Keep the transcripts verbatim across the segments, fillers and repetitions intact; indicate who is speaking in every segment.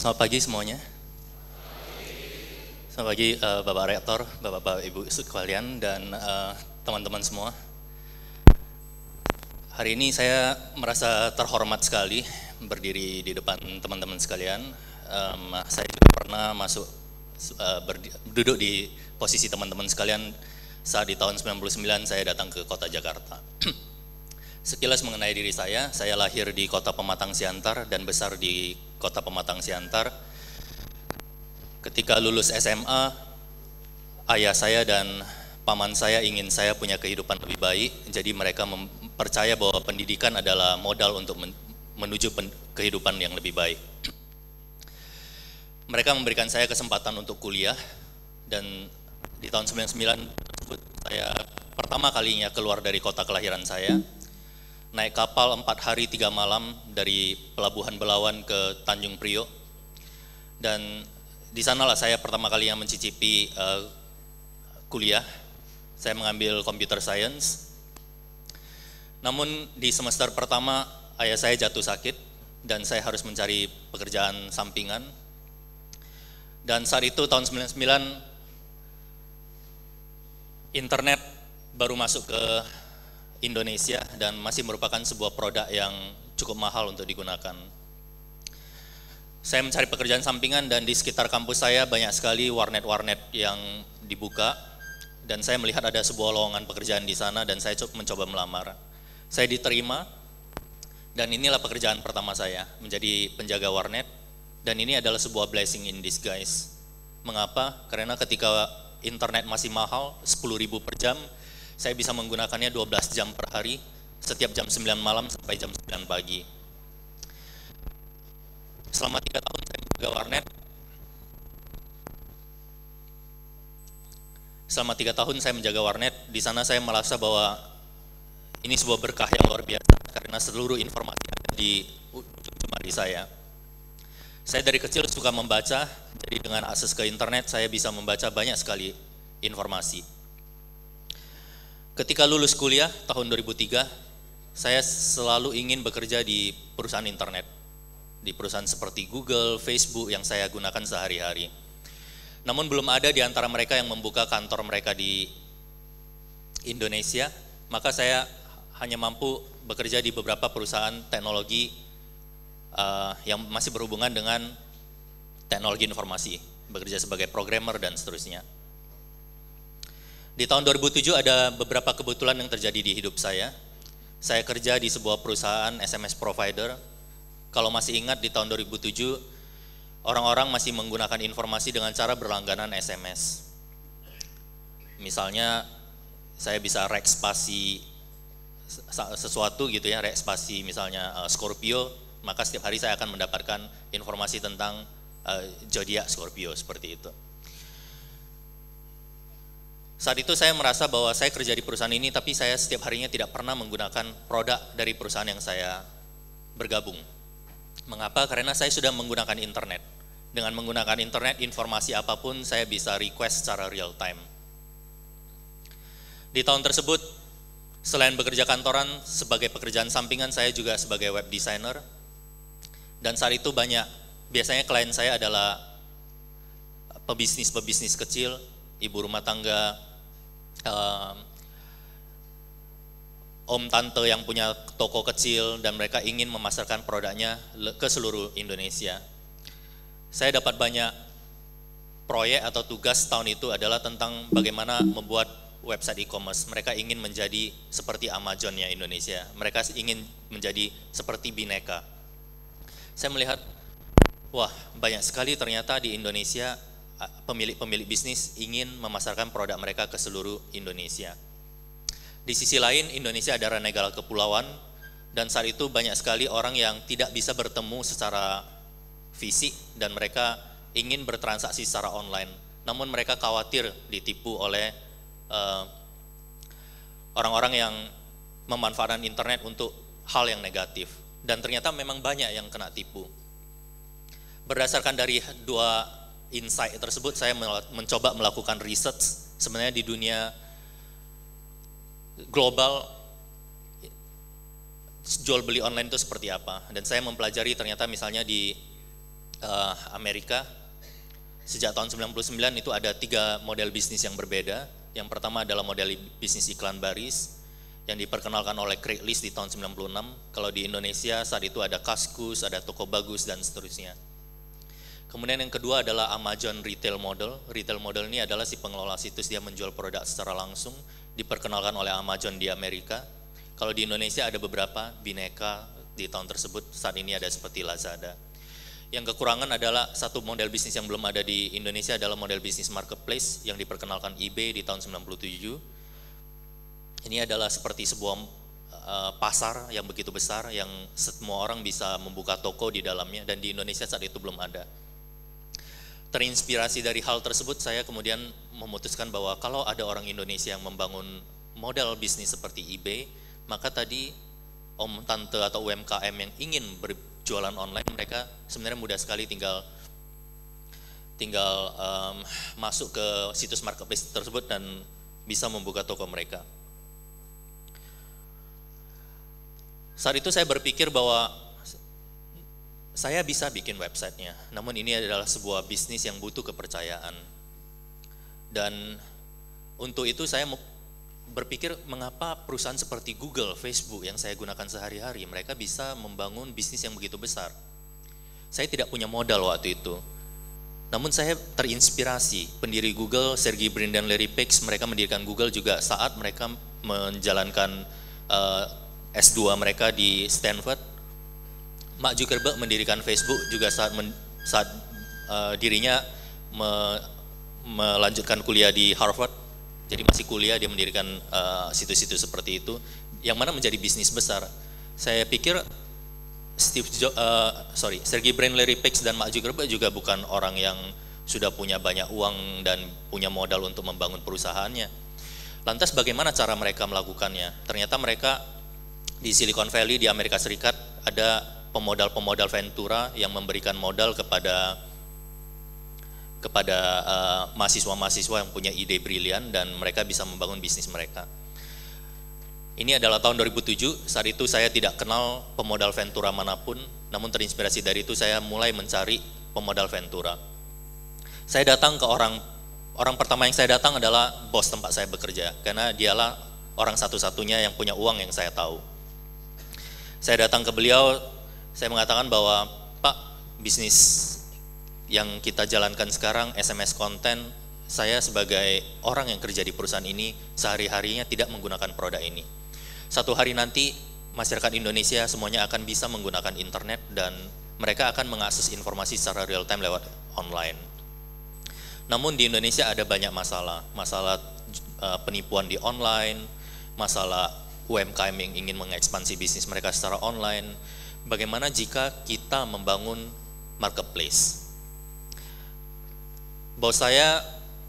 Speaker 1: Selamat pagi semuanya. Selamat pagi uh, Bapak Rektor, Bapak-Bapak Ibu sekalian, dan uh, teman-teman semua. Hari ini saya merasa terhormat sekali berdiri di depan teman-teman sekalian. Um, saya juga pernah masuk, uh, duduk di posisi teman-teman sekalian saat di tahun sembilan puluh sembilan saya datang ke kota Jakarta. Sekilas mengenai diri saya, saya lahir di kota Pematang Siantar dan besar di kota Pematang Siantar. Ketika lulus S M A, ayah saya dan paman saya ingin saya punya kehidupan lebih baik, jadi mereka percaya bahwa pendidikan adalah modal untuk menuju kehidupan yang lebih baik. Mereka memberikan saya kesempatan untuk kuliah, dan di tahun sembilan puluh sembilan tersebut saya pertama kalinya keluar dari kota kelahiran saya, naik kapal empat hari tiga malam dari Pelabuhan Belawan ke Tanjung Priok, dan di sanalah saya pertama kalinya mencicipi uh, kuliah. Saya mengambil computer science. Namun di semester pertama ayah saya jatuh sakit dan saya harus mencari pekerjaan sampingan. Dan saat itu tahun sembilan puluh sembilan internet baru masuk ke Indonesia dan masih merupakan sebuah produk yang cukup mahal untuk digunakan. Saya mencari pekerjaan sampingan dan di sekitar kampus saya banyak sekali warnet-warnet yang dibuka, dan saya melihat ada sebuah lowongan pekerjaan di sana dan saya mencoba melamar. Saya diterima dan inilah pekerjaan pertama saya, menjadi penjaga warnet, dan ini adalah sebuah blessing in disguise. Mengapa? Karena ketika internet masih mahal, sepuluh ribu per jam, saya bisa menggunakannya dua belas jam per hari, setiap jam sembilan malam sampai jam sembilan pagi. Selama tiga tahun saya menjaga warnet. Selama tiga tahun saya menjaga warnet, di sana saya merasa bahwa ini sebuah berkah yang luar biasa karena seluruh informasi ada di ujung jemari saya. Saya dari kecil suka membaca, jadi dengan akses ke internet saya bisa membaca banyak sekali informasi. Ketika lulus kuliah tahun dua ribu tiga, saya selalu ingin bekerja di perusahaan internet, di perusahaan seperti Google, Facebook yang saya gunakan sehari-hari. Namun belum ada di antara mereka yang membuka kantor mereka di Indonesia, maka saya hanya mampu bekerja di beberapa perusahaan teknologi uh, yang masih berhubungan dengan teknologi informasi, bekerja sebagai programmer dan seterusnya. Di tahun dua ribu tujuh ada beberapa kebetulan yang terjadi di hidup saya. Saya kerja di sebuah perusahaan S M S provider. Kalau masih ingat di tahun dua ribu tujuh, orang-orang masih menggunakan informasi dengan cara berlangganan S M S. Misalnya, saya bisa rek spasi sesuatu gitu ya, rek spasi misalnya uh, Scorpio, maka setiap hari saya akan mendapatkan informasi tentang uh, zodiak Scorpio, seperti itu. Saat itu saya merasa bahwa saya kerja di perusahaan ini, tapi saya setiap harinya tidak pernah menggunakan produk dari perusahaan yang saya bergabung. Mengapa? Karena saya sudah menggunakan internet. Dengan menggunakan internet, informasi apapun saya bisa request secara real time. Di tahun tersebut, selain bekerja kantoran, sebagai pekerjaan sampingan saya juga sebagai web designer. Dan saat itu banyak, biasanya klien saya adalah pebisnis-pebisnis kecil, ibu rumah tangga, um, om tante yang punya toko kecil, dan mereka ingin memasarkan produknya ke seluruh Indonesia. Saya dapat banyak proyek atau tugas tahun itu adalah tentang bagaimana membuat website e-commerce. Mereka ingin menjadi seperti Amazon-nya Indonesia. Mereka ingin menjadi seperti Bineka. Saya melihat, wah banyak sekali ternyata di Indonesia pemilik-pemilik bisnis ingin memasarkan produk mereka ke seluruh Indonesia. Di sisi lain, Indonesia adalah negara kepulauan, dan saat itu banyak sekali orang yang tidak bisa bertemu secara fisik, dan mereka ingin bertransaksi secara online. Namun mereka khawatir ditipu oleh orang-orang uh, yang memanfaatkan internet untuk hal yang negatif. Dan ternyata memang banyak yang kena tipu. Berdasarkan dari dua insight tersebut, saya mencoba melakukan research sebenarnya di dunia global jual beli online itu seperti apa, dan saya mempelajari ternyata misalnya di uh, Amerika. Sejak tahun sembilan puluh sembilan itu ada tiga model bisnis yang berbeda. Yang pertama adalah model bisnis iklan baris yang diperkenalkan oleh Craigslist di tahun sembilan puluh enam. Kalau di Indonesia saat itu ada Kaskus, ada Toko Bagus, dan seterusnya. Kemudian yang kedua adalah Amazon Retail Model. Retail Model ini adalah si pengelola situs, dia menjual produk secara langsung, diperkenalkan oleh Amazon di Amerika. Kalau di Indonesia ada beberapa, Bineka di tahun tersebut, saat ini ada seperti Lazada. Yang kekurangan adalah satu model bisnis yang belum ada di Indonesia adalah model bisnis marketplace yang diperkenalkan eBay di tahun sembilan puluh tujuh. Ini adalah seperti sebuah uh, pasar yang begitu besar yang semua orang bisa membuka toko di dalamnya, dan di Indonesia saat itu belum ada. Terinspirasi dari hal tersebut, saya kemudian memutuskan bahwa kalau ada orang Indonesia yang membangun model bisnis seperti eBay, maka tadi om, tante atau U M K M yang ingin berjualan online, mereka sebenarnya mudah sekali tinggal tinggal um, masuk ke situs marketplace tersebut dan bisa membuka toko mereka. Saat itu saya berpikir bahwa saya bisa bikin websitenya, namun ini adalah sebuah bisnis yang butuh kepercayaan. Dan untuk itu saya berpikir mengapa perusahaan seperti Google, Facebook yang saya gunakan sehari-hari, mereka bisa membangun bisnis yang begitu besar. Saya tidak punya modal waktu itu, namun saya terinspirasi. Pendiri Google, Sergey Brin dan Larry Page, mereka mendirikan Google juga saat mereka menjalankan uh, S dua mereka di Stanford. Mark Zuckerberg mendirikan Facebook juga saat, men, saat uh, dirinya me, melanjutkan kuliah di Harvard. Jadi masih kuliah dia mendirikan situs-situs uh, seperti itu, yang mana menjadi bisnis besar. Saya pikir Steve jo, uh, sorry, Sergey Brin, Larry Page dan Mark Zuckerberg juga bukan orang yang sudah punya banyak uang dan punya modal untuk membangun perusahaannya. Lantas bagaimana cara mereka melakukannya? Ternyata mereka di Silicon Valley di Amerika Serikat ada pemodal-pemodal ventura yang memberikan modal kepada kepada uh, mahasiswa-mahasiswa yang punya ide brilian dan mereka bisa membangun bisnis mereka. Ini adalah tahun dua ribu tujuh, saat itu saya tidak kenal pemodal ventura manapun, namun terinspirasi dari itu saya mulai mencari pemodal ventura. Saya datang ke orang, orang pertama yang saya datang adalah bos tempat saya bekerja, karena dialah orang satu-satunya yang punya uang yang saya tahu. Saya datang ke beliau, saya mengatakan bahwa Pak, bisnis yang kita jalankan sekarang S M S konten, saya sebagai orang yang kerja di perusahaan ini sehari-harinya tidak menggunakan produk ini. Satu hari nanti masyarakat Indonesia semuanya akan bisa menggunakan internet dan mereka akan mengakses informasi secara real time lewat online. Namun di Indonesia ada banyak masalah, masalah uh, penipuan di online, masalah U M K M yang ingin mengekspansi bisnis mereka secara online. Bagaimana jika kita membangun marketplace? Bos saya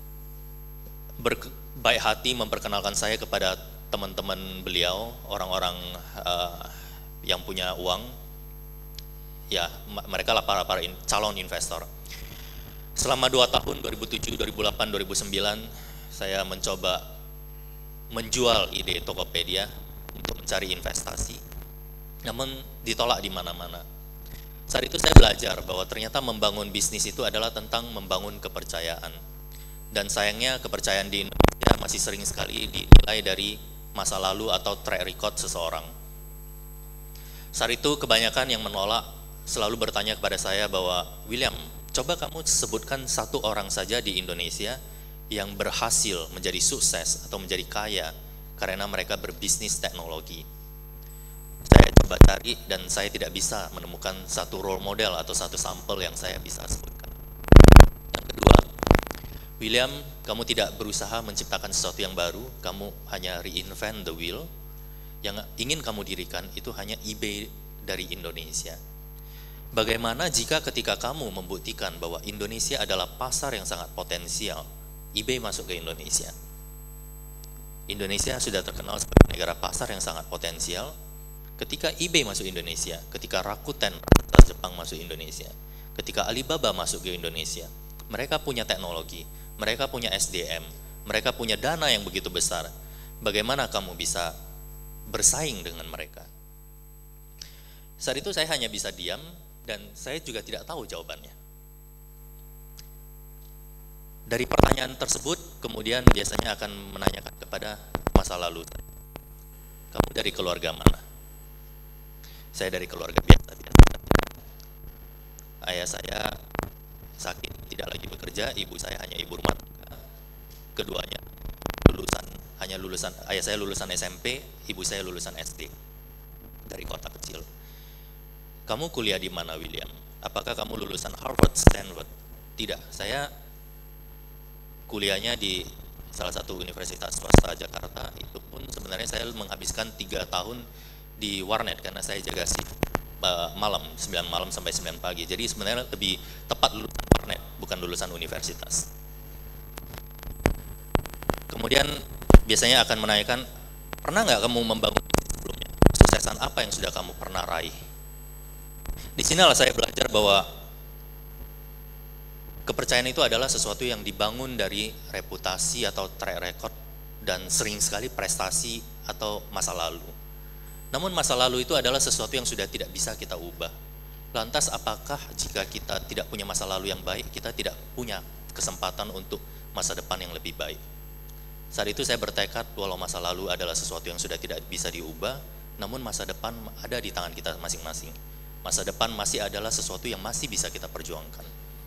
Speaker 1: berbaik hati memperkenalkan saya kepada teman-teman beliau, orang-orang uh, yang punya uang. Ya, mereka lah para, para in, calon investor. Selama dua tahun, dua ribu tujuh, dua ribu delapan, dua ribu sembilan, saya mencoba menjual ide Tokopedia untuk mencari investasi. Namun ditolak di mana-mana. Saat itu saya belajar bahwa ternyata membangun bisnis itu adalah tentang membangun kepercayaan. Dan sayangnya kepercayaan di Indonesia masih sering sekali dinilai dari masa lalu atau track record seseorang. Saat itu kebanyakan yang menolak selalu bertanya kepada saya bahwa, William, coba kamu sebutkan satu orang saja di Indonesia yang berhasil menjadi sukses atau menjadi kaya karena mereka berbisnis teknologi. Saya coba cari dan saya tidak bisa menemukan satu role model atau satu sampel yang saya bisa sebutkan. Yang kedua, William, kamu tidak berusaha menciptakan sesuatu yang baru, kamu hanya reinvent the wheel. Yang ingin kamu dirikan itu hanya eBay dari Indonesia. Bagaimana jika ketika kamu membuktikan bahwa Indonesia adalah pasar yang sangat potensial, eBay masuk ke Indonesia. Indonesia sudah terkenal sebagai negara pasar yang sangat potensial. Ketika eBay masuk Indonesia, ketika Rakuten Jepang masuk Indonesia, ketika Alibaba masuk ke Indonesia, mereka punya teknologi, mereka punya S D M, mereka punya dana yang begitu besar. Bagaimana kamu bisa bersaing dengan mereka? Saat itu saya hanya bisa diam dan saya juga tidak tahu jawabannya. Dari pertanyaan tersebut, kemudian biasanya akan menanyakan kepada masa lalu. Kamu dari keluarga mana? Saya dari keluarga biasa-biasa. Ayah saya sakit, tidak lagi bekerja, ibu saya hanya ibu rumah tangga. Keduanya lulusan, hanya lulusan, ayah saya lulusan S M P, ibu saya lulusan S D. Dari kota kecil. Kamu kuliah di mana, William? Apakah kamu lulusan Harvard, Stanford? Tidak, saya kuliahnya di salah satu universitas swasta Jakarta. Itu pun sebenarnya saya menghabiskan tiga tahun di warnet karena saya jaga shift uh, malam, sembilan malam sampai sembilan pagi. Jadi sebenarnya lebih tepat lulusan warnet, bukan lulusan universitas. Kemudian biasanya akan menanyakan, pernah nggak kamu membangun bisnis sebelumnya? Kesuksesan apa yang sudah kamu pernah raih? Di sinilah saya belajar bahwa kepercayaan itu adalah sesuatu yang dibangun dari reputasi atau track record dan sering sekali prestasi atau masa lalu. Namun masa lalu itu adalah sesuatu yang sudah tidak bisa kita ubah. Lantas apakah jika kita tidak punya masa lalu yang baik, kita tidak punya kesempatan untuk masa depan yang lebih baik? Saat itu saya bertekad walau masa lalu adalah sesuatu yang sudah tidak bisa diubah, namun masa depan ada di tangan kita masing-masing. Masa depan masih adalah sesuatu yang masih bisa kita perjuangkan.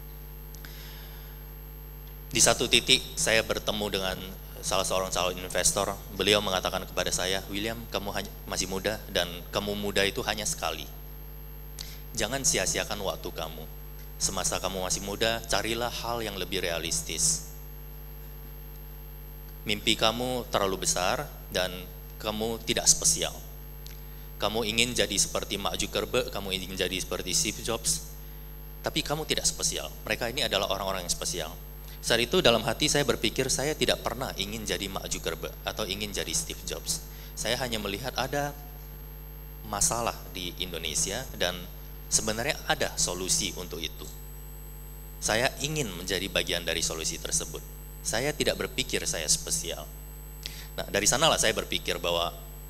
Speaker 1: Di satu titik saya bertemu dengan salah seorang calon investor. Beliau mengatakan kepada saya, William, kamu masih muda dan kamu muda itu hanya sekali. Jangan sia-siakan waktu kamu. Semasa kamu masih muda, carilah hal yang lebih realistis. Mimpi kamu terlalu besar dan kamu tidak spesial. Kamu ingin jadi seperti Mark Zuckerberg, kamu ingin jadi seperti Steve Jobs, tapi kamu tidak spesial. Mereka ini adalah orang-orang yang spesial. Saat itu dalam hati saya berpikir saya tidak pernah ingin jadi Mark Zuckerberg atau ingin jadi Steve Jobs. Saya hanya melihat ada masalah di Indonesia dan sebenarnya ada solusi untuk itu. Saya ingin menjadi bagian dari solusi tersebut. Saya tidak berpikir saya spesial. Nah, dari sanalah saya berpikir bahwa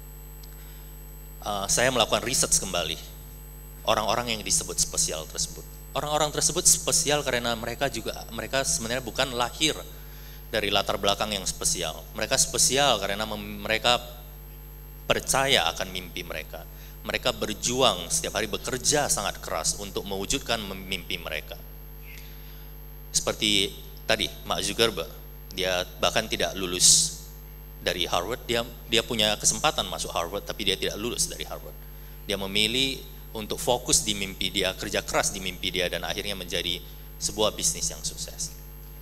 Speaker 1: uh, saya melakukan riset kembali orang-orang yang disebut spesial tersebut. Orang-orang tersebut spesial karena mereka juga mereka sebenarnya bukan lahir dari latar belakang yang spesial. Mereka spesial karena mereka percaya akan mimpi mereka. Mereka berjuang setiap hari, bekerja sangat keras untuk mewujudkan mimpi mereka. Seperti tadi Mark Zuckerberg, dia bahkan tidak lulus dari Harvard. Dia dia punya kesempatan masuk Harvard, tapi dia tidak lulus dari Harvard. Dia memilih untuk fokus di mimpi dia, kerja keras di mimpi dia, dan akhirnya menjadi sebuah bisnis yang sukses.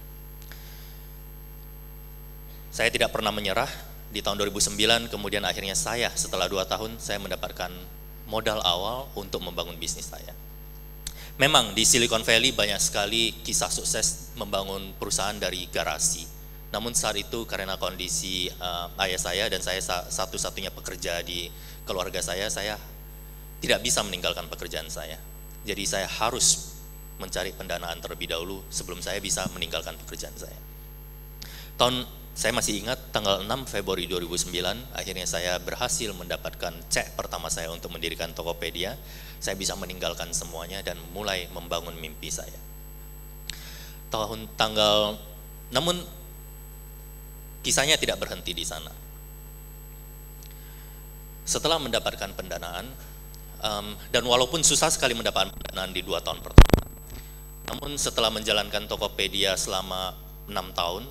Speaker 1: Saya tidak pernah menyerah. Di tahun dua ribu sembilan, kemudian akhirnya saya setelah dua tahun, saya mendapatkan modal awal untuk membangun bisnis saya. Memang di Silicon Valley banyak sekali kisah sukses membangun perusahaan dari garasi. Namun saat itu karena kondisi uh, ayah saya dan saya satu-satunya pekerja di keluarga saya, saya tidak bisa meninggalkan pekerjaan saya. Jadi saya harus mencari pendanaan terlebih dahulu sebelum saya bisa meninggalkan pekerjaan saya. Tahun saya masih ingat tanggal enam Februari dua ribu sembilan, akhirnya saya berhasil mendapatkan cek pertama saya untuk mendirikan Tokopedia. Saya bisa meninggalkan semuanya dan mulai membangun mimpi saya. Tahun tanggal, namun kisahnya tidak berhenti di sana. Setelah mendapatkan pendanaan, Um, dan walaupun susah sekali mendapatkan pendanaan di dua tahun pertama, namun setelah menjalankan Tokopedia selama enam tahun,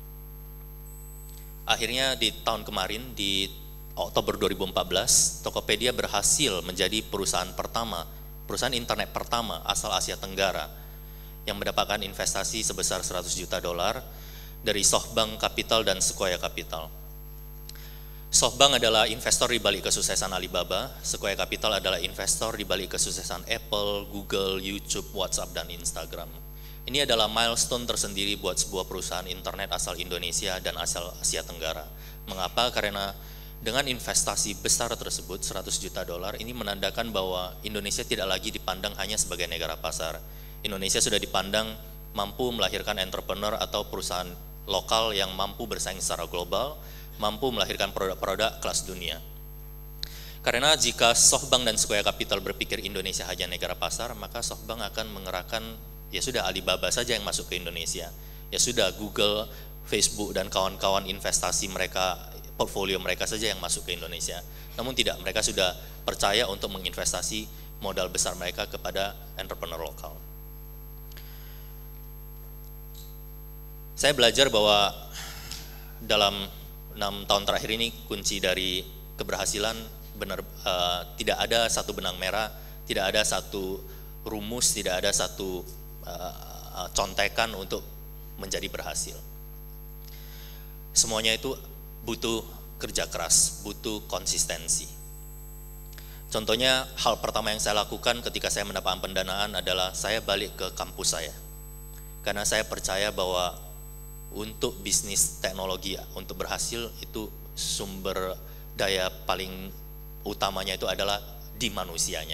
Speaker 1: akhirnya di tahun kemarin di Oktober dua ribu empat belas, Tokopedia berhasil menjadi perusahaan pertama, perusahaan internet pertama asal Asia Tenggara yang mendapatkan investasi sebesar seratus juta dolar dari SoftBank Capital dan Sequoia Capital. SoftBank adalah investor di balik kesuksesan Alibaba, Sequoia Capital adalah investor di balik kesuksesan Apple, Google, YouTube, WhatsApp, dan Instagram. Ini adalah milestone tersendiri buat sebuah perusahaan internet asal Indonesia dan asal Asia Tenggara. Mengapa? Karena dengan investasi besar tersebut, seratus juta dolar, ini menandakan bahwa Indonesia tidak lagi dipandang hanya sebagai negara pasar. Indonesia sudah dipandang mampu melahirkan entrepreneur atau perusahaan lokal yang mampu bersaing secara global, mampu melahirkan produk-produk kelas dunia. Karena jika SoftBank dan Sequoia Capital berpikir Indonesia hanya negara pasar, maka SoftBank akan mengerahkan, ya sudah Alibaba saja yang masuk ke Indonesia. ya sudah Google, Facebook dan kawan-kawan investasi mereka, portfolio mereka saja yang masuk ke Indonesia. Namun tidak, mereka sudah percaya untuk menginvestasi modal besar mereka kepada entrepreneur lokal. Saya belajar bahwa dalam enam tahun terakhir ini kunci dari keberhasilan benar uh, tidak ada satu benang merah, tidak ada satu rumus, tidak ada satu uh, contekan untuk menjadi berhasil. Semuanya itu butuh kerja keras, butuh konsistensi. Contohnya, hal pertama yang saya lakukan ketika saya mendapatkan pendanaan adalah saya balik ke kampus saya. Karena saya percaya bahwa untuk bisnis teknologi, untuk berhasil itu sumber daya paling utamanya itu adalah di manusianya.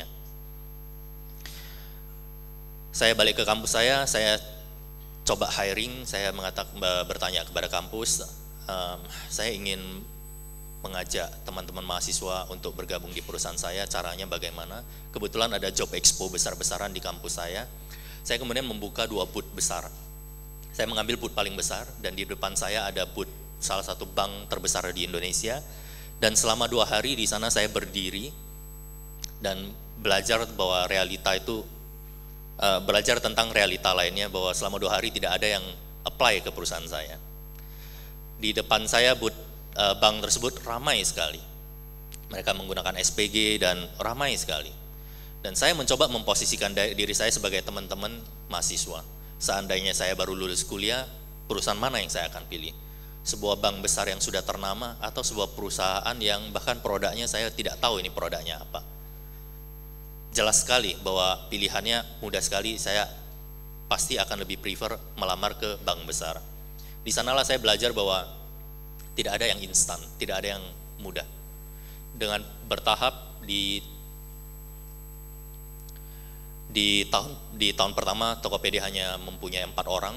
Speaker 1: Saya balik ke kampus saya, saya coba hiring, saya mengatakan bertanya kepada kampus, um, saya ingin mengajak teman-teman mahasiswa untuk bergabung di perusahaan saya, caranya bagaimana. Kebetulan ada job expo besar-besaran di kampus saya, saya kemudian membuka dua booth besar. Saya mengambil booth paling besar, dan di depan saya ada booth salah satu bank terbesar di Indonesia, dan selama dua hari di sana saya berdiri, dan belajar bahwa realita itu, uh, belajar tentang realita lainnya, bahwa selama dua hari tidak ada yang apply ke perusahaan saya. Di depan saya booth uh, bank tersebut ramai sekali, mereka menggunakan S P G dan ramai sekali, dan saya mencoba memposisikan diri saya sebagai teman-teman mahasiswa. Seandainya saya baru lulus kuliah, perusahaan mana yang saya akan pilih? Sebuah bank besar yang sudah ternama atau sebuah perusahaan yang bahkan produknya saya tidak tahu ini produknya apa? Jelas sekali bahwa pilihannya mudah sekali, saya pasti akan lebih prefer melamar ke bank besar. Di sanalah saya belajar bahwa tidak ada yang instan, tidak ada yang mudah. Dengan bertahap di Di tahun di tahun pertama Tokopedia hanya mempunyai empat orang.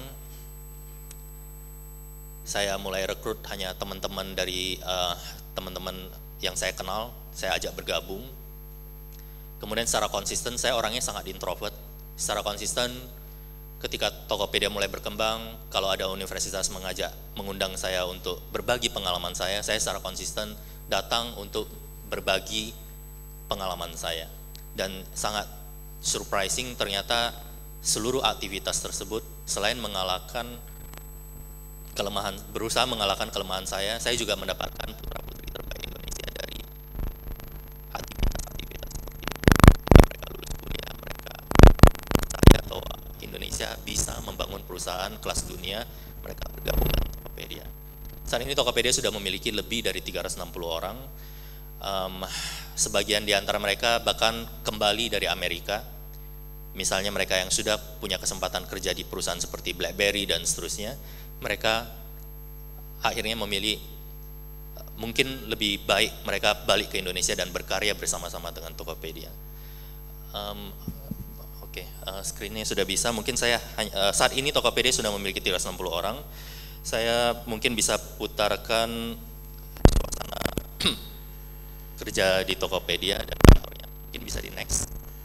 Speaker 1: Saya mulai rekrut hanya teman-teman dari uh, teman-teman yang saya kenal, saya ajak bergabung. Kemudian secara konsisten, saya orangnya sangat introvert. Secara konsisten, ketika Tokopedia mulai berkembang, kalau ada universitas mengajak, mengundang saya untuk berbagi pengalaman saya, saya secara konsisten datang untuk berbagi pengalaman saya. Dan sangat surprising, ternyata seluruh aktivitas tersebut selain mengalahkan kelemahan, berusaha mengalahkan kelemahan saya, saya juga mendapatkan putra-putri terbaik Indonesia dari aktivitas-aktivitas seperti itu. Mereka lulus kuliah, mereka percaya bahwa Indonesia bisa membangun perusahaan kelas dunia, mereka bergabung dengan Tokopedia. Saat ini Tokopedia sudah memiliki lebih dari tiga ratus enam puluh orang. Um, sebagian di antara mereka bahkan kembali dari Amerika, misalnya mereka yang sudah punya kesempatan kerja di perusahaan seperti BlackBerry dan seterusnya, mereka akhirnya memilih mungkin lebih baik mereka balik ke Indonesia dan berkarya bersama-sama dengan Tokopedia. Um, Oke, okay, uh, screen-nya sudah bisa. Mungkin saya uh, saat ini Tokopedia sudah memiliki tiga ratus enam puluh orang. Saya mungkin bisa putarkan suasana kerja di Tokopedia dan kantornya. Mungkin bisa di next.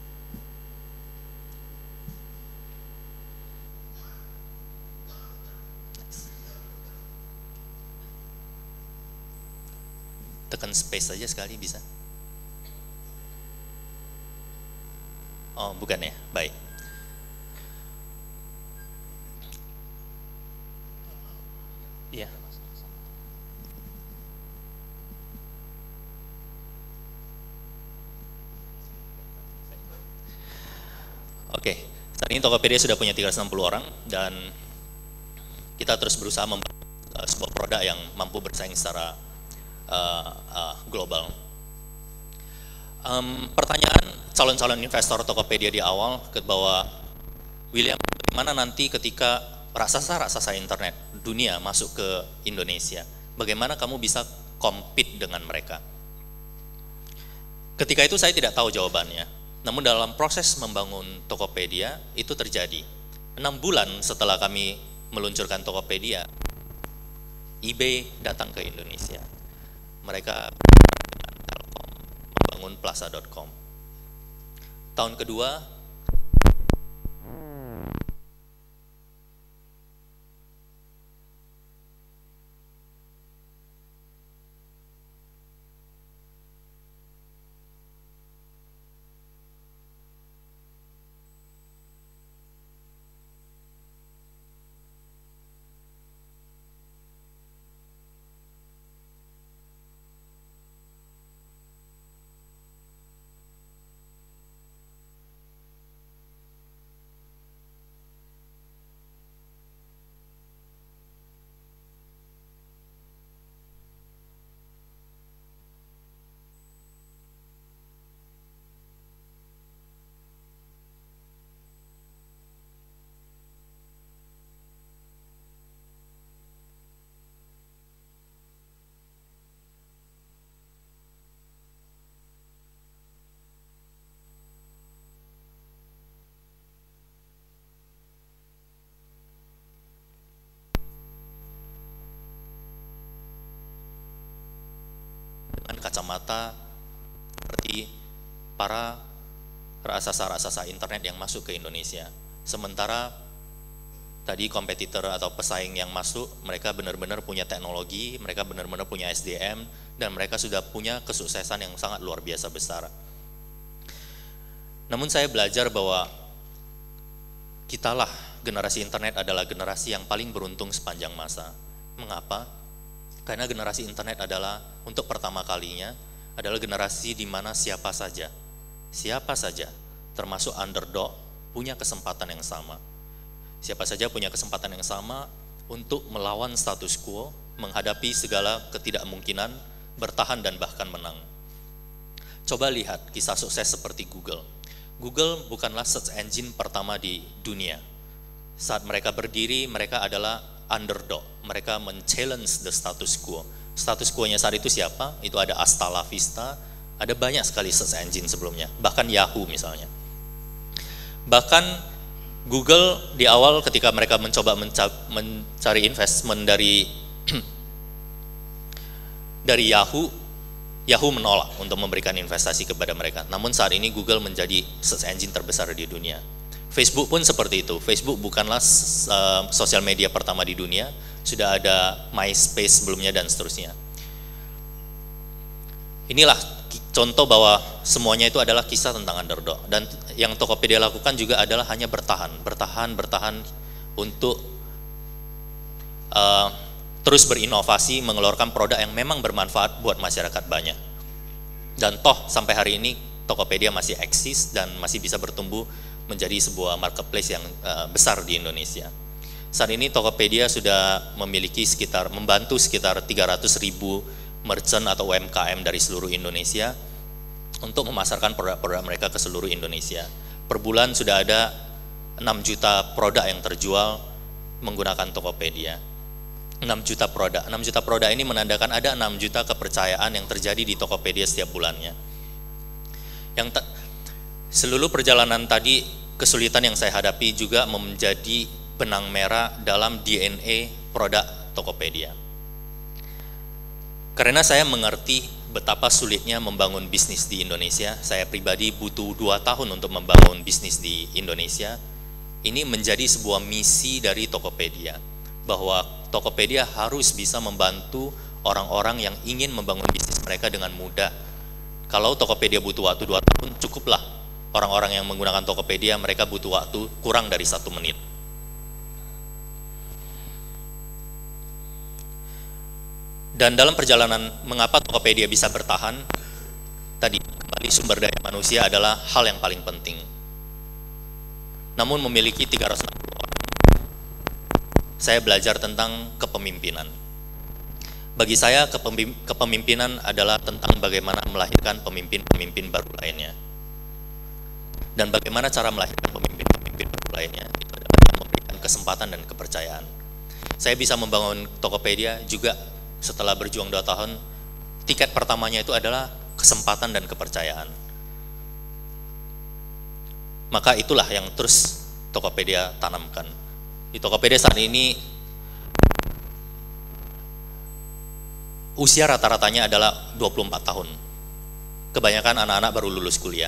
Speaker 1: Tekan space saja sekali bisa. Oh, bukan ya? Baik. Iya. Oke, saat ini Tokopedia sudah punya tiga ratus enam puluh orang dan kita terus berusaha membangun uh, sebuah produk yang mampu bersaing secara uh, uh, global. Um, pertanyaan calon-calon investor Tokopedia di awal ke bahwa William, bagaimana nanti ketika raksasa-raksasa internet dunia masuk ke Indonesia, bagaimana kamu bisa compete dengan mereka? Ketika itu saya tidak tahu jawabannya. Namun dalam proses membangun Tokopedia itu terjadi. Enam bulan setelah kami meluncurkan Tokopedia, eBay datang ke Indonesia. Mereka dengan Telkom membangun plaza dot com. Tahun kedua, kacamata seperti para raksasa-raksasa internet yang masuk ke Indonesia. Sementara tadi kompetitor atau pesaing yang masuk, mereka benar-benar punya teknologi, mereka benar-benar punya S D M, dan mereka sudah punya kesuksesan yang sangat luar biasa besar. Namun saya belajar bahwa kitalah generasi internet adalah generasi yang paling beruntung sepanjang masa. Mengapa? Karena generasi internet adalah untuk pertama kalinya adalah generasi di mana siapa saja, siapa saja, termasuk underdog, punya kesempatan yang sama. Siapa saja punya kesempatan yang sama untuk melawan status quo, menghadapi segala ketidakmungkinan, bertahan dan bahkan menang. Coba lihat kisah sukses seperti Google. Google bukanlah search engine pertama di dunia. Saat mereka berdiri, mereka adalah underdog. Mereka men-challenge the status quo. Status quo-nya saat itu siapa? Itu ada Hasta La Vista, ada banyak sekali search engine sebelumnya, bahkan Yahoo misalnya. Bahkan Google di awal ketika mereka mencoba mencari investment dari dari Yahoo, Yahoo menolak untuk memberikan investasi kepada mereka. Namun saat ini Google menjadi search engine terbesar di dunia. Facebook pun seperti itu. Facebook bukanlah uh, sosial media pertama di dunia, sudah ada MySpace sebelumnya dan seterusnya. Inilah contoh bahwa semuanya itu adalah kisah tentang underdog, dan yang Tokopedia lakukan juga adalah hanya bertahan, bertahan, bertahan untuk uh, terus berinovasi, mengeluarkan produk yang memang bermanfaat buat masyarakat banyak. Dan toh sampai hari ini Tokopedia masih eksis dan masih bisa bertumbuh menjadi sebuah marketplace yang uh, besar di Indonesia. Saat ini Tokopedia sudah memiliki sekitar, membantu sekitar tiga ratus ribu merchant atau U M K M dari seluruh Indonesia untuk memasarkan produk-produk mereka ke seluruh Indonesia. Per bulan sudah ada enam juta produk yang terjual menggunakan Tokopedia. enam juta produk. enam juta produk ini menandakan ada enam juta kepercayaan yang terjadi di Tokopedia setiap bulannya. Yang seluruh perjalanan tadi, kesulitan yang saya hadapi juga menjadi benang merah dalam D N A produk Tokopedia. Karena saya mengerti betapa sulitnya membangun bisnis di Indonesia, saya pribadi butuh dua tahun untuk membangun bisnis di Indonesia. Ini menjadi sebuah misi dari Tokopedia, bahwa Tokopedia harus bisa membantu orang-orang yang ingin membangun bisnis mereka dengan mudah. Kalau Tokopedia butuh waktu dua tahun, cukuplah. Orang-orang yang menggunakan Tokopedia, mereka butuh waktu kurang dari satu menit. Dan dalam perjalanan mengapa Tokopedia bisa bertahan, tadi kembali sumber daya manusia adalah hal yang paling penting. Namun memiliki tiga ratus enam puluh orang, saya belajar tentang kepemimpinan. Bagi saya kepemimpinan adalah tentang bagaimana melahirkan pemimpin-pemimpin baru lainnya. Dan bagaimana cara melahirkan pemimpin-pemimpin baru lainnya, itu adalah memberikan kesempatan dan kepercayaan. Saya bisa membangun Tokopedia juga setelah berjuang dua tahun, tiket pertamanya itu adalah kesempatan dan kepercayaan. Maka itulah yang terus Tokopedia tanamkan. Di Tokopedia saat ini, usia rata-ratanya adalah dua puluh empat tahun. Kebanyakan anak-anak baru lulus kuliah.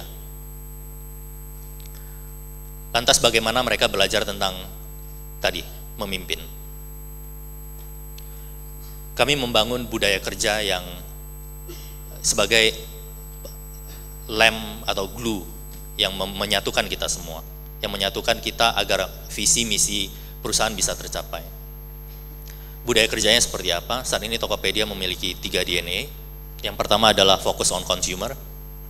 Speaker 1: Lantas bagaimana mereka belajar tentang tadi, memimpin? Kami membangun budaya kerja yang sebagai lem atau glue yang menyatukan kita semua, yang menyatukan kita agar visi misi perusahaan bisa tercapai. Budaya kerjanya seperti apa? Saat ini Tokopedia memiliki tiga D N A. Yang pertama adalah focus on consumer.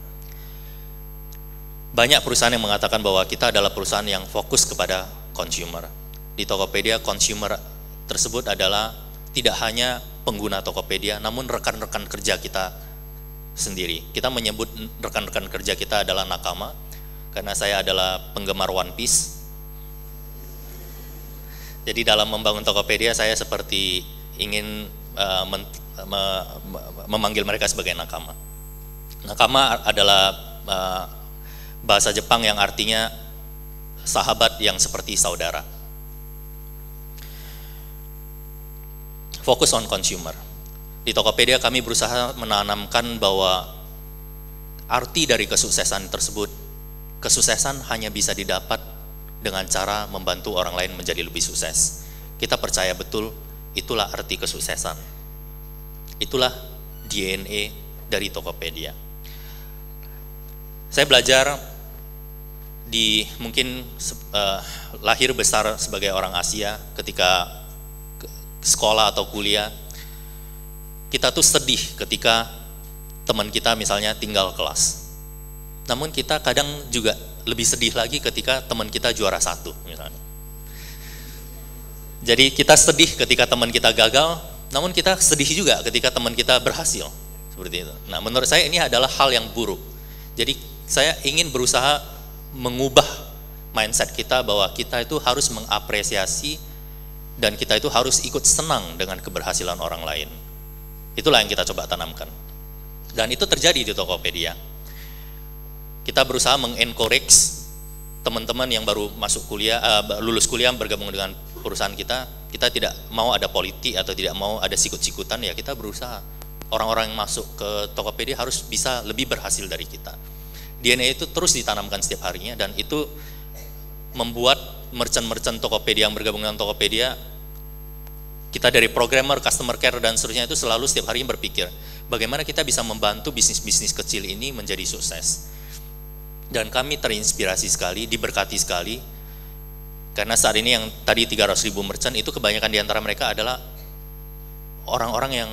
Speaker 1: Banyak perusahaan yang mengatakan bahwa kita adalah perusahaan yang fokus kepada consumer. Di Tokopedia, consumer tersebut adalah tidak hanya pengguna Tokopedia, namun rekan-rekan kerja kita sendiri. Kita menyebut rekan-rekan kerja kita adalah nakama, karena saya adalah penggemar One Piece. Jadi dalam membangun Tokopedia, saya seperti ingin uh, men, me, me, memanggil mereka sebagai nakama. Nakama adalah uh, bahasa Jepang yang artinya sahabat yang seperti saudara. Focus on consumer. Di Tokopedia kami berusaha menanamkan bahwa arti dari kesuksesan tersebut, kesuksesan hanya bisa didapat dengan cara membantu orang lain menjadi lebih sukses. Kita percaya betul itulah arti kesuksesan. Itulah D N A dari Tokopedia. Saya belajar di mungkin uh, lahir besar sebagai orang Asia, ketika sekolah atau kuliah, kita tuh sedih ketika teman kita misalnya tinggal kelas. Namun kita kadang juga lebih sedih lagi ketika teman kita juara satu misalnya. Jadi kita sedih ketika teman kita gagal, namun kita sedih juga ketika teman kita berhasil. Seperti itu. Nah, menurut saya ini adalah hal yang buruk. Jadi saya ingin berusaha mengubah mindset kita bahwa kita itu harus mengapresiasi dan kita itu harus ikut senang dengan keberhasilan orang lain. Itulah yang kita coba tanamkan. Dan itu terjadi di Tokopedia. Kita berusaha mengencourage teman-teman yang baru masuk kuliah, uh, lulus kuliah bergabung dengan perusahaan kita. Kita tidak mau ada politik atau tidak mau ada sikut-sikutan, ya kita berusaha. Orang-orang yang masuk ke Tokopedia harus bisa lebih berhasil dari kita. D N A itu terus ditanamkan setiap harinya, dan itu membuat merchant-merchant Tokopedia yang bergabung dengan Tokopedia, kita dari programmer, customer care, dan seterusnya itu selalu setiap hari berpikir, bagaimana kita bisa membantu bisnis-bisnis kecil ini menjadi sukses. Dan kami terinspirasi sekali, diberkati sekali, karena saat ini yang tadi tiga ratus ribu merchant itu kebanyakan diantara mereka adalah orang-orang yang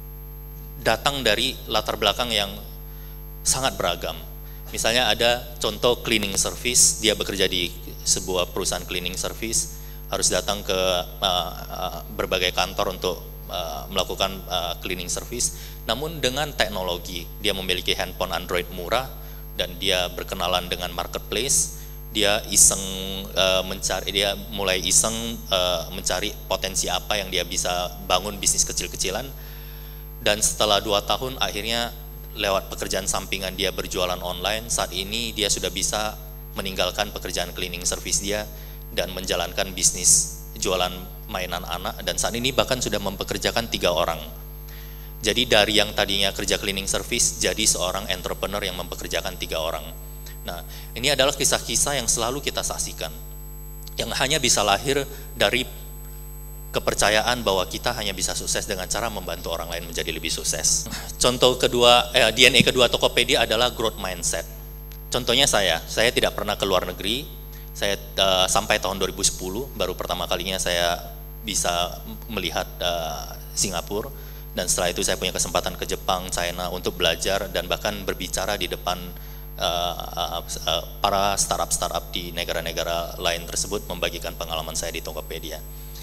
Speaker 1: datang dari latar belakang yang sangat beragam. Misalnya ada contoh cleaning service, dia bekerja di sebuah perusahaan cleaning service, harus datang ke uh, uh, berbagai kantor untuk uh, melakukan uh, cleaning service. Namun dengan teknologi, dia memiliki handphone Android murah dan dia berkenalan dengan marketplace, dia iseng uh, mencari, dia mulai iseng uh, mencari potensi apa yang dia bisa bangun bisnis kecil-kecilan, dan setelah dua tahun akhirnya lewat pekerjaan sampingan dia berjualan online. Saat ini dia sudah bisa meninggalkan pekerjaan cleaning service dia dan menjalankan bisnis jualan mainan anak, dan saat ini bahkan sudah mempekerjakan tiga orang. Jadi dari yang tadinya kerja cleaning service jadi seorang entrepreneur yang mempekerjakan tiga orang. Nah, ini adalah kisah-kisah yang selalu kita saksikan, yang hanya bisa lahir dari kepercayaan bahwa kita hanya bisa sukses dengan cara membantu orang lain menjadi lebih sukses. Contoh kedua, eh, D N A kedua Tokopedia adalah growth mindset. Contohnya saya, saya tidak pernah ke luar negeri. Saya uh, sampai tahun dua ribu sepuluh baru pertama kalinya saya bisa melihat uh, Singapura, dan setelah itu saya punya kesempatan ke Jepang, China untuk belajar dan bahkan berbicara di depan uh, uh, uh, para startup-startup di negara-negara lain tersebut, membagikan pengalaman saya di Tokopedia.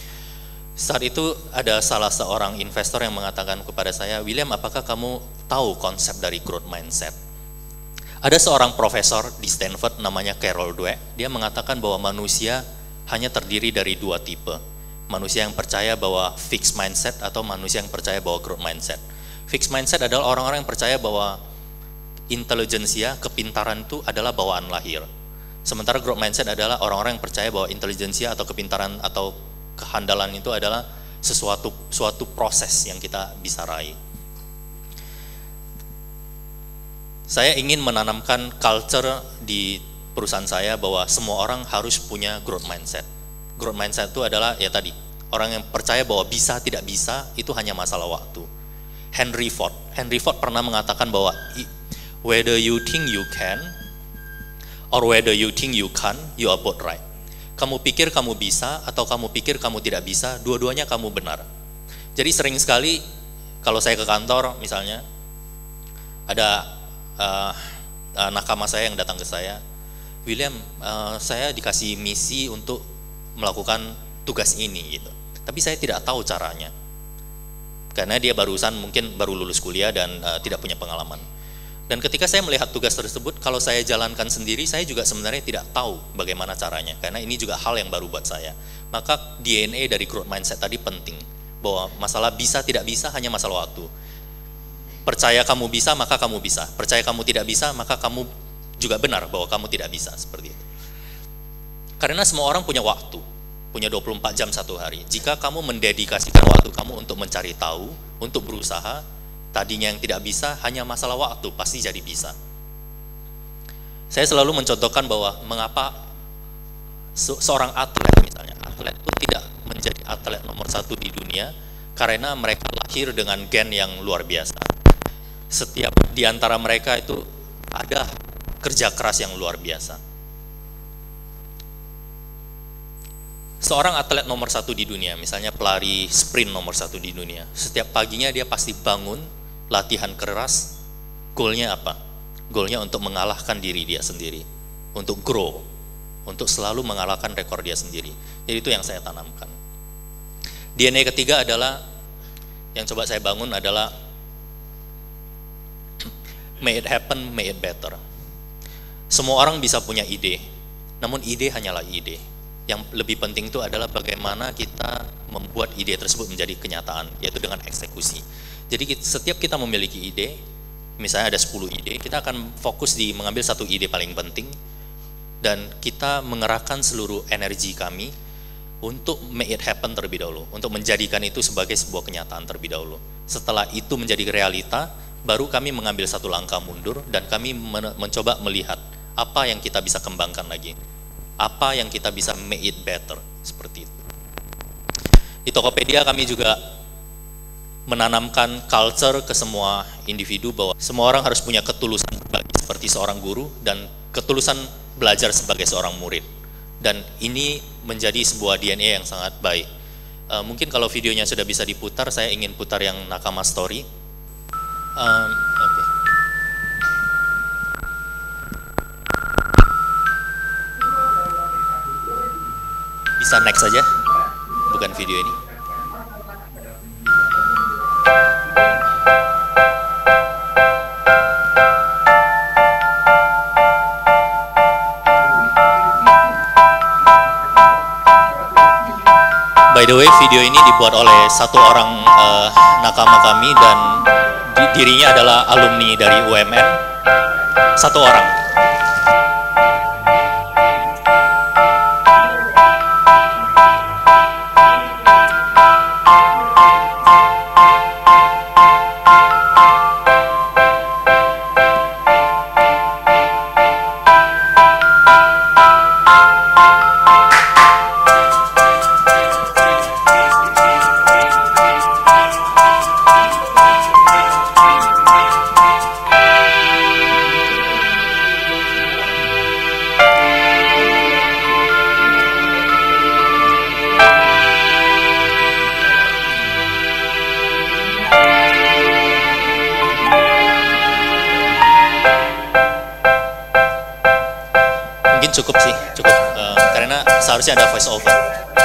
Speaker 1: Saat itu ada salah seorang investor yang mengatakan kepada saya, William, apakah kamu tahu konsep dari growth mindset? Ada seorang profesor di Stanford namanya Carol Dweck, dia mengatakan bahwa manusia hanya terdiri dari dua tipe. Manusia yang percaya bahwa fixed mindset atau manusia yang percaya bahwa growth mindset. Fixed mindset adalah orang-orang yang percaya bahwa intelijensia, kepintaran itu adalah bawaan lahir. Sementara growth mindset adalah orang-orang yang percaya bahwa intelijensia atau kepintaran atau kehandalan itu adalah sesuatu suatu proses yang kita bisa raih. Saya ingin menanamkan culture di perusahaan saya bahwa semua orang harus punya growth mindset. Growth mindset itu adalah ya tadi, orang yang percaya bahwa bisa tidak bisa itu hanya masalah waktu. Henry Ford, Henry Ford pernah mengatakan bahwa whether you think you can or whether you think you can't, you are both right. Kamu pikir kamu bisa atau kamu pikir kamu tidak bisa, dua-duanya kamu benar. Jadi sering sekali kalau saya ke kantor misalnya, ada uh, uh, nakama saya yang datang ke saya, William, uh, saya dikasih misi untuk melakukan tugas ini gitu, tapi saya tidak tahu caranya, karena dia barusan mungkin baru lulus kuliah dan uh, tidak punya pengalaman. Dan ketika saya melihat tugas tersebut, kalau saya jalankan sendiri, saya juga sebenarnya tidak tahu bagaimana caranya, karena ini juga hal yang baru buat saya. Maka D N A dari growth mindset tadi penting, bahwa masalah bisa tidak bisa hanya masalah waktu. Percaya kamu bisa, maka kamu bisa. Percaya kamu tidak bisa, maka kamu juga benar bahwa kamu tidak bisa, seperti itu. Karena semua orang punya waktu, punya dua puluh empat jam satu hari. Jika kamu mendedikasikan waktu kamu untuk mencari tahu, untuk berusaha, tadinya yang tidak bisa hanya masalah waktu, pasti jadi bisa. Saya selalu mencontohkan bahwa mengapa se seorang atlet misalnya, atlet itu tidak menjadi atlet nomor satu di dunia karena mereka lahir dengan gen yang luar biasa. Setiap di antara mereka itu ada kerja keras yang luar biasa. Seorang atlet nomor satu di dunia, misalnya pelari sprint nomor satu di dunia, setiap paginya dia pasti bangun, latihan keras, goalnya apa? Goalnya untuk mengalahkan diri dia sendiri, untuk grow, untuk selalu mengalahkan rekor dia sendiri. Jadi itu yang saya tanamkan. D N A ketiga adalah, yang coba saya bangun adalah, may it happen, may it better. Semua orang bisa punya ide, namun ide hanyalah ide. Yang lebih penting itu adalah bagaimana kita membuat ide tersebut menjadi kenyataan, yaitu dengan eksekusi. Jadi setiap kita memiliki ide, misalnya ada sepuluh ide, kita akan fokus di mengambil satu ide paling penting, dan kita mengerahkan seluruh energi kami untuk make it happen terlebih dahulu, untuk menjadikan itu sebagai sebuah kenyataan terlebih dahulu. Setelah itu menjadi realita, baru kami mengambil satu langkah mundur, dan kami mencoba melihat apa yang kita bisa kembangkan lagi, apa yang kita bisa make it better, seperti itu. Di Tokopedia kami juga menanamkan culture ke semua individu bahwa semua orang harus punya ketulusan berbagi seperti seorang guru dan ketulusan belajar sebagai seorang murid. Dan ini menjadi sebuah D N A yang sangat baik. Uh, mungkin kalau videonya sudah bisa diputar, saya ingin putar yang Nakama Story. Um, okay. Bisa next saja, bukan video ini. By the way, video ini dibuat oleh satu orang uh, nakama kami, dan di, dirinya adalah alumni dari U M N. Satu orang. Cukup sih, cukup, uh, karena seharusnya ada voice over.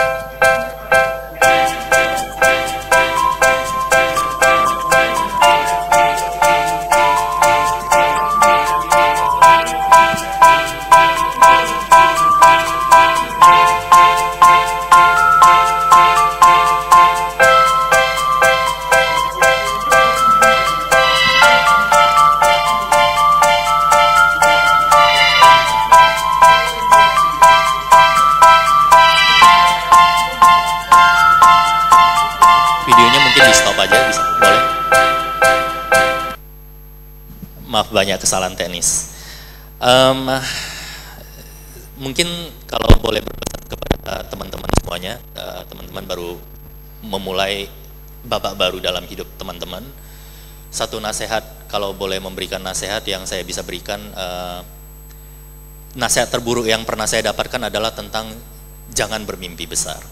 Speaker 1: Maaf, banyak kesalahan teknis. Um, mungkin kalau boleh berpesan kepada teman-teman semuanya, teman-teman uh, baru memulai babak baru dalam hidup teman-teman. Satu nasihat, kalau boleh memberikan nasihat yang saya bisa berikan, uh, nasihat terburuk yang pernah saya dapatkan adalah tentang jangan bermimpi besar.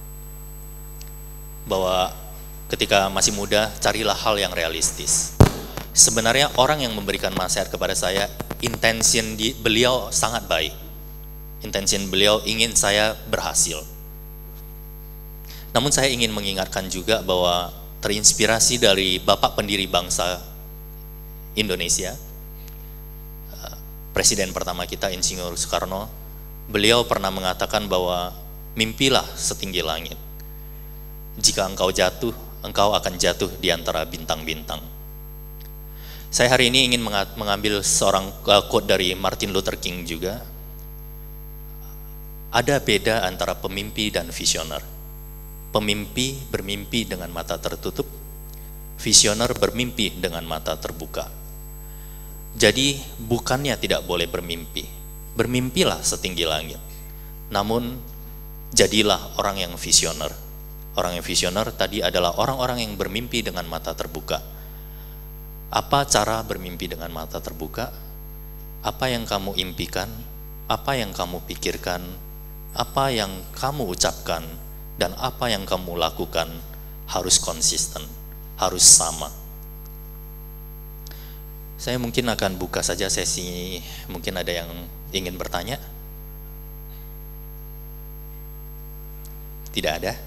Speaker 1: Bahwa ketika masih muda, carilah hal yang realistis. Sebenarnya orang yang memberikan nasihat kepada saya, intention di, beliau sangat baik. Intention beliau ingin saya berhasil. Namun saya ingin mengingatkan juga bahwa terinspirasi dari Bapak pendiri bangsa Indonesia, Presiden pertama kita Insinyur Soekarno, beliau pernah mengatakan bahwa mimpilah setinggi langit. Jika engkau jatuh, engkau akan jatuh di antara bintang-bintang. Saya hari ini ingin mengambil seorang quote dari Martin Luther King juga. Ada beda antara pemimpi dan visioner. Pemimpi bermimpi dengan mata tertutup, visioner bermimpi dengan mata terbuka. Jadi bukannya tidak boleh bermimpi, bermimpilah setinggi langit. Namun jadilah orang yang visioner. Orang yang visioner tadi adalah orang-orang yang bermimpi dengan mata terbuka. Apa cara bermimpi dengan mata terbuka? Apa yang kamu impikan, apa yang kamu pikirkan, apa yang kamu ucapkan, dan apa yang kamu lakukan harus konsisten, harus sama. Saya mungkin akan buka saja sesi, mungkin ada yang ingin bertanya? Tidak ada?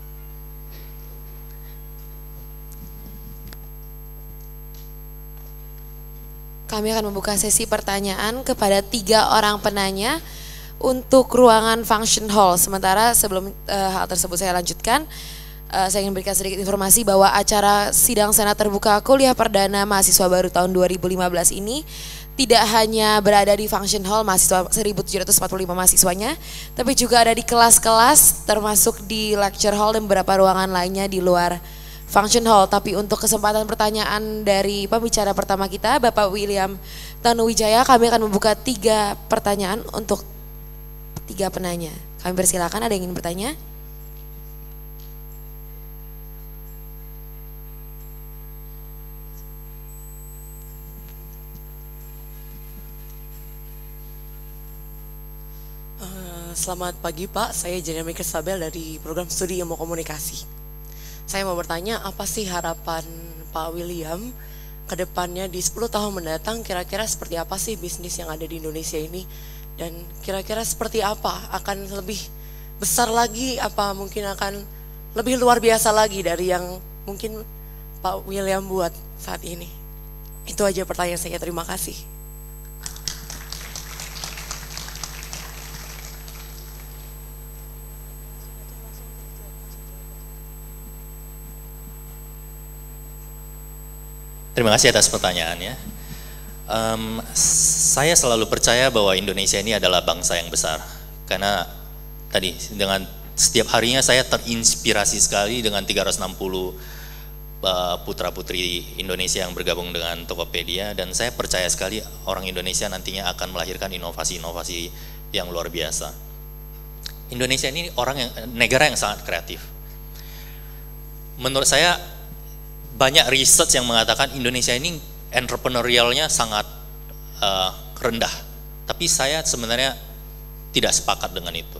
Speaker 2: Kami akan membuka sesi pertanyaan kepada tiga orang penanya untuk ruangan function hall. Sementara sebelum uh, hal tersebut saya lanjutkan, uh, saya ingin berikan sedikit informasi bahwa acara sidang senat terbuka kuliah perdana mahasiswa baru tahun dua ribu lima belas ini tidak hanya berada di function hall mahasiswa seribu tujuh ratus empat puluh lima mahasiswanya, tapi juga ada di kelas-kelas termasuk di lecture hall dan beberapa ruangan lainnya di luar function hall. Tapi untuk kesempatan pertanyaan dari pembicara pertama kita, Bapak William Tanuwijaya, kami akan membuka tiga pertanyaan untuk tiga penanya. Kami persilakan, ada yang ingin bertanya?
Speaker 3: Uh, selamat pagi Pak, saya Jania Mikir Sabel dari program studi ilmu komunikasi. Saya mau bertanya, apa sih harapan Pak William ke depannya di sepuluh tahun mendatang, kira-kira seperti apa sih bisnis yang ada di Indonesia ini? Dan kira-kira seperti apa, akan lebih besar lagi, apa mungkin akan lebih luar biasa lagi dari yang mungkin Pak William buat saat ini? Itu aja pertanyaan saya, terima kasih.
Speaker 1: Terima kasih atas pertanyaannya. Um, saya selalu percaya bahwa Indonesia ini adalah bangsa yang besar, karena tadi dengan setiap harinya saya terinspirasi sekali dengan tiga ratus enam puluh uh, putra-putri Indonesia yang bergabung dengan Tokopedia, dan saya percaya sekali orang Indonesia nantinya akan melahirkan inovasi-inovasi yang luar biasa. Indonesia ini orang yang negara yang sangat kreatif. Menurut saya banyak research yang mengatakan Indonesia ini entrepreneurialnya sangat uh, rendah, tapi saya sebenarnya tidak sepakat dengan itu.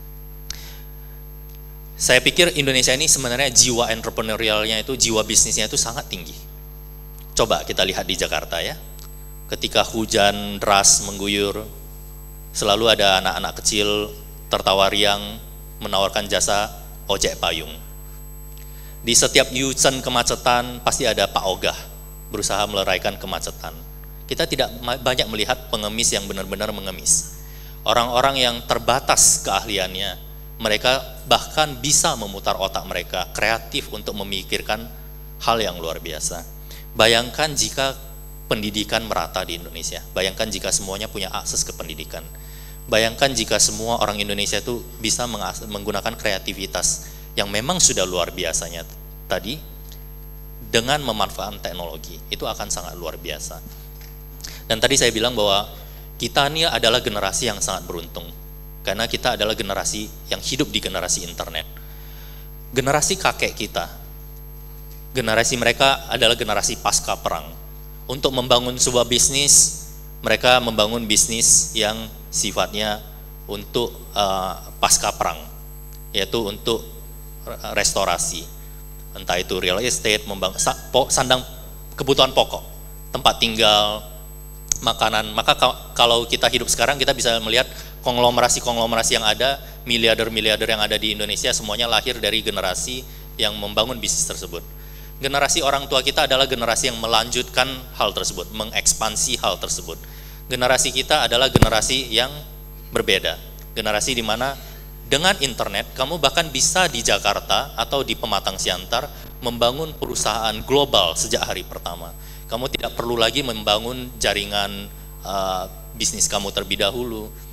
Speaker 1: Saya pikir Indonesia ini sebenarnya jiwa entrepreneurialnya itu, jiwa bisnisnya itu sangat tinggi. Coba kita lihat di Jakarta ya, ketika hujan deras mengguyur, selalu ada anak-anak kecil tertawa riang menawarkan jasa ojek payung. Di setiap U-turn kemacetan pasti ada Pak Ogah berusaha meleraikan kemacetan. Kita tidak banyak melihat pengemis yang benar-benar mengemis. Orang-orang yang terbatas keahliannya, mereka bahkan bisa memutar otak mereka, kreatif untuk memikirkan hal yang luar biasa. Bayangkan jika pendidikan merata di Indonesia, bayangkan jika semuanya punya akses ke pendidikan. Bayangkan jika semua orang Indonesia itu bisa menggunakan kreativitas yang memang sudah luar biasanya tadi, dengan memanfaatkan teknologi, itu akan sangat luar biasa. Dan tadi saya bilang bahwa kita ini adalah generasi yang sangat beruntung, karena kita adalah generasi yang hidup di generasi internet. Generasi kakek kita, generasi mereka adalah generasi pasca perang. Untuk membangun sebuah bisnis, mereka membangun bisnis yang sifatnya untuk uh, pasca perang, yaitu untuk restorasi. Entah itu real estate, membangun sandang kebutuhan pokok, tempat tinggal, makanan. Maka kalau kita hidup sekarang, kita bisa melihat konglomerasi-konglomerasi yang ada, miliarder-miliarder yang ada di Indonesia, semuanya lahir dari generasi yang membangun bisnis tersebut. Generasi orang tua kita adalah generasi yang melanjutkan hal tersebut, mengekspansi hal tersebut. Generasi kita adalah generasi yang berbeda, generasi di mana dengan internet, kamu bahkan bisa di Jakarta atau di Pematang Siantar membangun perusahaan global sejak hari pertama. Kamu tidak perlu lagi membangun jaringan uh, bisnis kamu terlebih dahulu.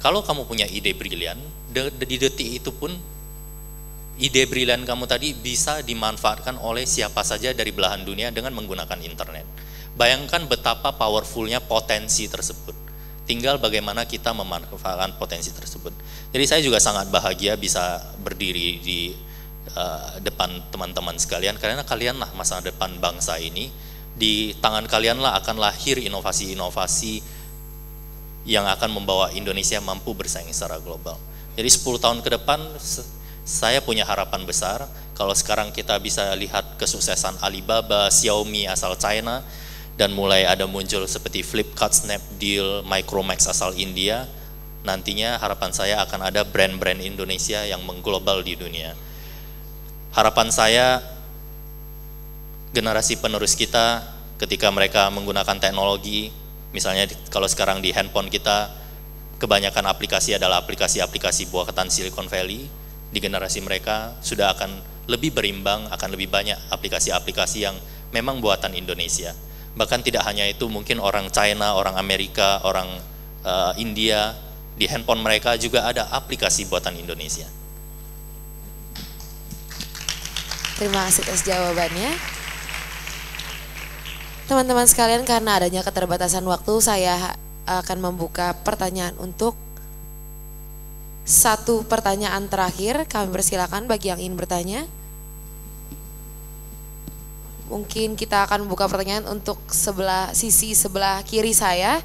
Speaker 1: Kalau kamu punya ide brilian, di detik itu pun ide brilian kamu tadi bisa dimanfaatkan oleh siapa saja dari belahan dunia dengan menggunakan internet. Bayangkan betapa powerfulnya potensi tersebut. Tinggal bagaimana kita memanfaatkan potensi tersebut. Jadi saya juga sangat bahagia bisa berdiri di uh, depan teman-teman sekalian, karena kalianlah masa depan bangsa ini. Di tangan kalianlah akan lahir inovasi-inovasi yang akan membawa Indonesia mampu bersaing secara global. Jadi sepuluh tahun ke depan saya punya harapan besar. Kalau sekarang kita bisa lihat kesuksesan Alibaba, Xiaomi asal China, dan mulai ada muncul seperti Flipkart, Snapdeal, Micromax asal India, nantinya harapan saya akan ada brand-brand Indonesia yang mengglobal di dunia. Harapan saya generasi penerus kita ketika mereka menggunakan teknologi, misalnya kalau sekarang di handphone kita kebanyakan aplikasi adalah aplikasi-aplikasi buatan Silicon Valley, di generasi mereka sudah akan lebih berimbang, akan lebih banyak aplikasi-aplikasi yang memang buatan Indonesia. Bahkan tidak hanya itu, mungkin orang China, orang Amerika, orang uh, India, di handphone mereka juga ada aplikasi buatan Indonesia.
Speaker 2: Terima kasih atas jawabannya. Teman-teman sekalian, karena adanya keterbatasan waktu, saya akan membuka pertanyaan untuk satu pertanyaan terakhir. Kami persilakan bagi yang ingin bertanya. Mungkin kita akan membuka pertanyaan untuk sebelah sisi sebelah kiri saya.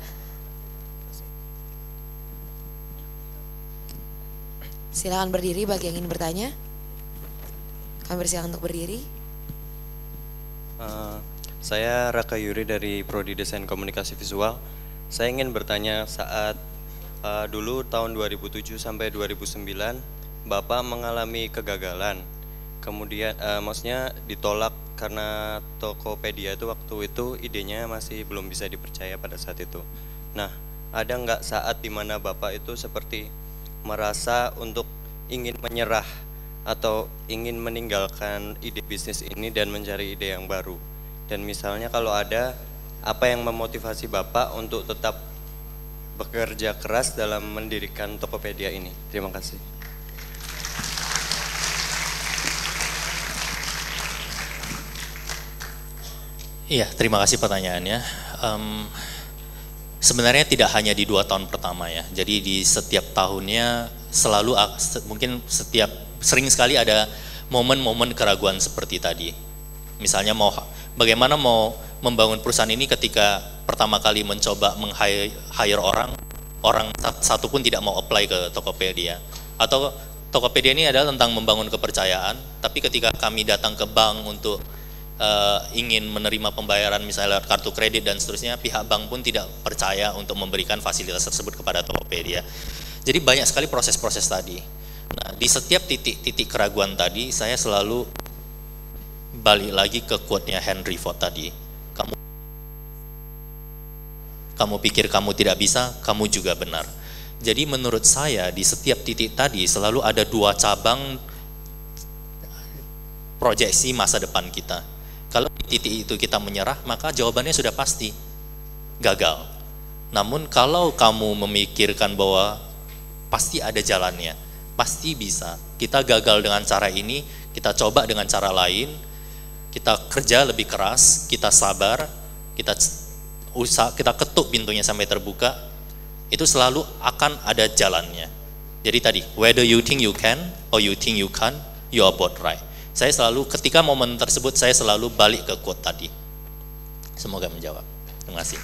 Speaker 2: Silakan berdiri bagi yang ingin bertanya. Kami persilakan untuk berdiri.
Speaker 4: Uh, saya Raka Yuri dari Prodi Desain Komunikasi Visual. Saya ingin bertanya, saat uh, dulu tahun dua ribu tujuh sampai dua ribu sembilan Bapak mengalami kegagalan. Kemudian uh, maksudnya ditolak karena Tokopedia itu waktu itu idenya masih belum bisa dipercaya pada saat itu. Nah, ada nggak saat dimana Bapak itu seperti merasa untuk ingin menyerah atau ingin meninggalkan ide bisnis ini dan mencari ide yang baru? Dan misalnya kalau ada, apa yang memotivasi Bapak untuk tetap bekerja keras dalam mendirikan Tokopedia ini? Terima kasih.
Speaker 1: Iya, terima kasih pertanyaannya. Um, sebenarnya tidak hanya di dua tahun pertama ya. Jadi di setiap tahunnya selalu, mungkin setiap sering sekali ada momen-momen keraguan seperti tadi. Misalnya mau bagaimana mau membangun perusahaan ini ketika pertama kali mencoba meng-hire orang, orang satu pun tidak mau apply ke Tokopedia. Atau Tokopedia ini adalah tentang membangun kepercayaan, tapi ketika kami datang ke bank untuk uh, ingin menerima pembayaran misalnya lewat kartu kredit dan seterusnya, pihak bank pun tidak percaya untuk memberikan fasilitas tersebut kepada Tokopedia. Jadi banyak sekali proses-proses tadi. Nah, di setiap titik-titik keraguan tadi, saya selalu balik lagi ke quote-nya Henry Ford tadi. Kamu, kamu pikir kamu tidak bisa, kamu juga benar. Jadi menurut saya di setiap titik tadi selalu ada dua cabang proyeksi masa depan kita. Kalau di titik itu kita menyerah, maka jawabannya sudah pasti gagal. Namun kalau kamu memikirkan bahwa pasti ada jalannya, pasti bisa, kita gagal dengan cara ini, kita coba dengan cara lain, kita kerja lebih keras, kita sabar, kita usaha, kita ketuk pintunya sampai terbuka, itu selalu akan ada jalannya. Jadi tadi, whether you think you can or you think you can't, you are both right. Saya selalu, ketika momen tersebut, saya selalu balik ke quote tadi. Semoga menjawab. Terima kasih.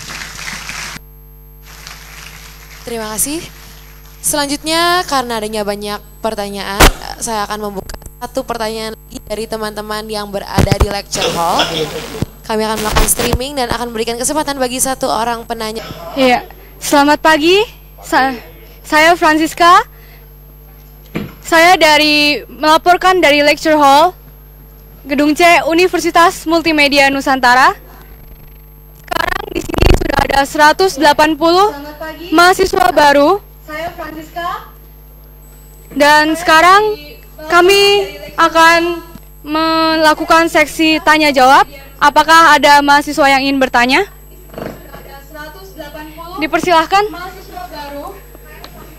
Speaker 2: Terima kasih. Selanjutnya, karena adanya banyak pertanyaan, saya akan membuka satu pertanyaan lagi dari teman-teman yang berada di lecture hall. Kami akan melakukan streaming dan akan memberikan kesempatan bagi satu orang penanya.
Speaker 5: Iya, selamat pagi. Sa saya Francisca. Saya dari melaporkan dari lecture hall Gedung C Universitas Multimedia Nusantara. Sekarang di sini sudah ada seratus delapan puluh mahasiswa baru. Saya Francisca. Dan sekarang kami akan melakukan seksi tanya jawab. Apakah ada mahasiswa yang ingin bertanya? Dipersilahkan. Mahasiswa baru.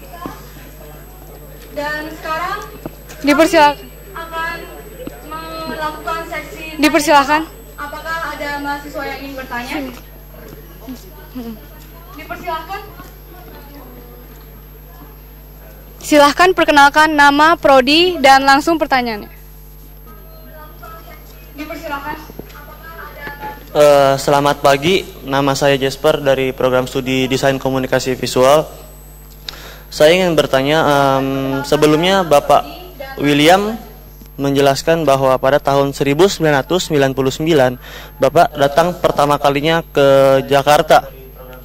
Speaker 5: Dan sekarang dipersilakan akan melakukan seksi. Dipersilakan. Apakah ada mahasiswa yang ingin bertanya? Dipersilakan. Silahkan perkenalkan nama, prodi, dan langsung pertanyaannya. Dipersilakan.
Speaker 6: Uh, selamat pagi, nama saya Jasper dari program studi Desain Komunikasi Visual. Saya ingin bertanya, um, sebelumnya Bapak William menjelaskan bahwa pada tahun seribu sembilan ratus sembilan puluh sembilan Bapak datang pertama kalinya ke Jakarta.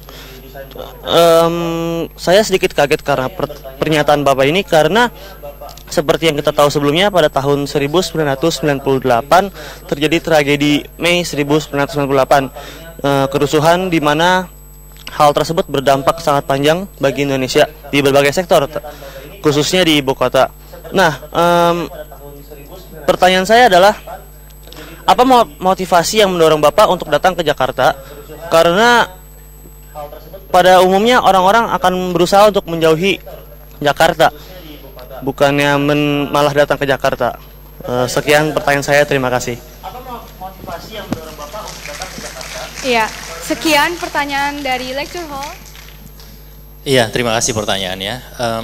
Speaker 6: Um, saya sedikit kaget karena per pernyataan Bapak ini, karena seperti yang kita tahu sebelumnya pada tahun seribu sembilan ratus sembilan puluh delapan terjadi tragedi Mei seribu sembilan ratus sembilan puluh delapan, uh, kerusuhan di mana hal tersebut berdampak sangat panjang bagi Indonesia di berbagai sektor, khususnya di ibu kota. Nah, um, pertanyaan saya adalah, apa motivasi yang mendorong Bapak untuk datang ke Jakarta? Karena pada umumnya orang-orang akan berusaha untuk menjauhi Jakarta, bukannya men malah datang ke Jakarta. Uh, sekian pertanyaan saya, terima kasih. Apa motivasi yang mendorong Bapak untuk datang ke Jakarta?
Speaker 5: Iya, sekian pertanyaan dari lecture hall.
Speaker 1: Iya, terima kasih pertanyaannya. Um,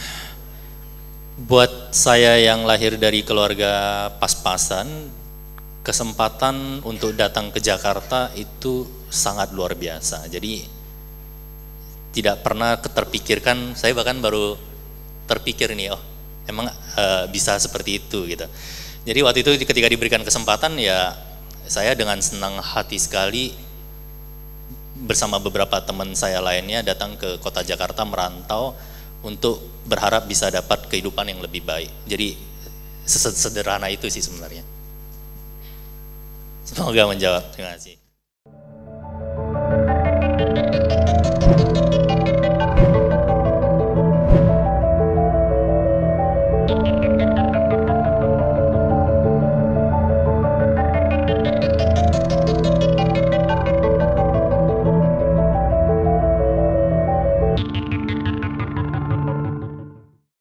Speaker 1: buat saya yang lahir dari keluarga pas-pasan, kesempatan untuk datang ke Jakarta itu sangat luar biasa. Jadi tidak pernah terpikirkan, saya bahkan baru terpikir nih, oh emang uh, bisa seperti itu gitu. Jadi waktu itu ketika diberikan kesempatan, ya saya dengan senang hati sekali bersama beberapa teman saya lainnya datang ke kota Jakarta merantau untuk berharap bisa dapat kehidupan yang lebih baik. Jadi sederhana itu sih sebenarnya. Semoga menjawab. Terima kasih.